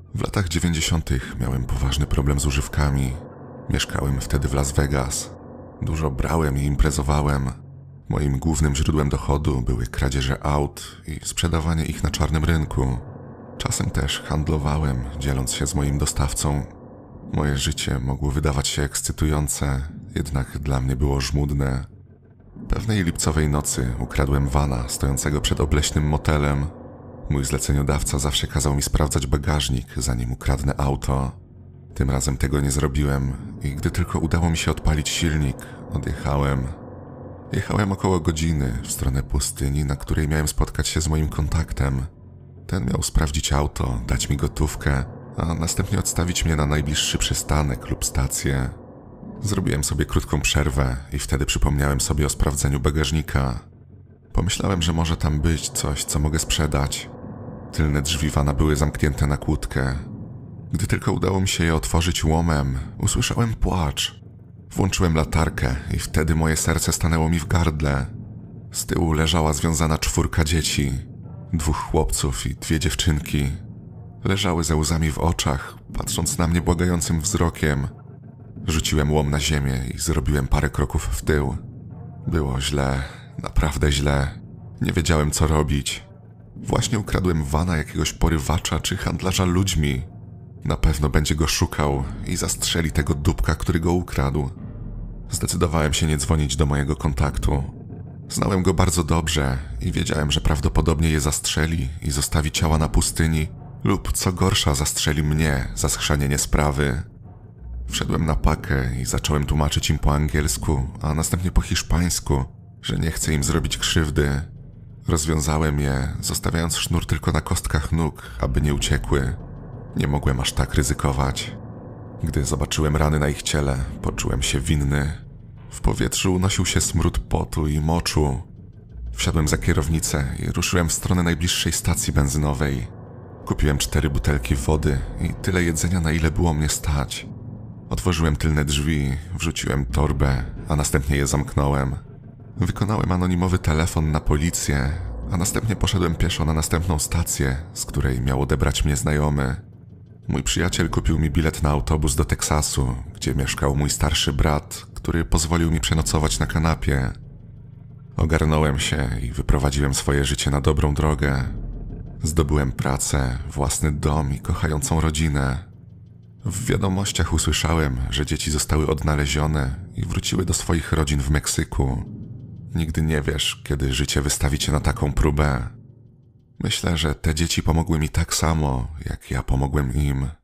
W latach 90. miałem poważny problem z używkami. Mieszkałem wtedy w Las Vegas. Dużo brałem i imprezowałem. Moim głównym źródłem dochodu były kradzieże aut i sprzedawanie ich na czarnym rynku. Czasem też handlowałem, dzieląc się z moim dostawcą. Moje życie mogło wydawać się ekscytujące, jednak dla mnie było żmudne. Pewnej lipcowej nocy ukradłem vana stojącego przed obleśnym motelem. Mój zleceniodawca zawsze kazał mi sprawdzać bagażnik, zanim ukradnę auto. Tym razem tego nie zrobiłem i gdy tylko udało mi się odpalić silnik, odjechałem. Jechałem około godziny w stronę pustyni, na której miałem spotkać się z moim kontaktem. Ten miał sprawdzić auto, dać mi gotówkę, a następnie odstawić mnie na najbliższy przystanek lub stację. Zrobiłem sobie krótką przerwę i wtedy przypomniałem sobie o sprawdzeniu bagażnika. Pomyślałem, że może tam być coś, co mogę sprzedać. Tylne drzwi vana były zamknięte na kłódkę. Gdy tylko udało mi się je otworzyć łomem, usłyszałem płacz. Włączyłem latarkę i wtedy moje serce stanęło mi w gardle. Z tyłu leżała związana 4 dzieci. 2 chłopców i 2 dziewczynki. Leżały ze łzami w oczach, patrząc na mnie błagającym wzrokiem. Rzuciłem łom na ziemię i zrobiłem parę kroków w tył. Było źle, naprawdę źle. Nie wiedziałem, co robić. Właśnie ukradłem vana jakiegoś porywacza czy handlarza ludźmi. Na pewno będzie go szukał i zastrzeli tego dupka, który go ukradł. Zdecydowałem się nie dzwonić do mojego kontaktu. Znałem go bardzo dobrze i wiedziałem, że prawdopodobnie je zastrzeli i zostawi ciała na pustyni lub co gorsza zastrzeli mnie za schrzanienie sprawy. Wszedłem na pakę i zacząłem tłumaczyć im po angielsku, a następnie po hiszpańsku, że nie chcę im zrobić krzywdy. Rozwiązałem je, zostawiając sznur tylko na kostkach nóg, aby nie uciekły. Nie mogłem aż tak ryzykować. Gdy zobaczyłem rany na ich ciele, poczułem się winny. W powietrzu unosił się smród potu i moczu. Wsiadłem za kierownicę i ruszyłem w stronę najbliższej stacji benzynowej. Kupiłem 4 butelki wody i tyle jedzenia, na ile było mnie stać. Otworzyłem tylne drzwi, wrzuciłem torbę, a następnie je zamknąłem. Wykonałem anonimowy telefon na policję, a następnie poszedłem pieszo na następną stację, z której miał odebrać mnie znajomy. Mój przyjaciel kupił mi bilet na autobus do Teksasu, gdzie mieszkał mój starszy brat, który pozwolił mi przenocować na kanapie. Ogarnąłem się i wyprowadziłem swoje życie na dobrą drogę. Zdobyłem pracę, własny dom i kochającą rodzinę. W wiadomościach usłyszałem, że dzieci zostały odnalezione i wróciły do swoich rodzin w Meksyku. Nigdy nie wiesz, kiedy życie wystawi cię na taką próbę. Myślę, że te dzieci pomogły mi tak samo, jak ja pomogłem im.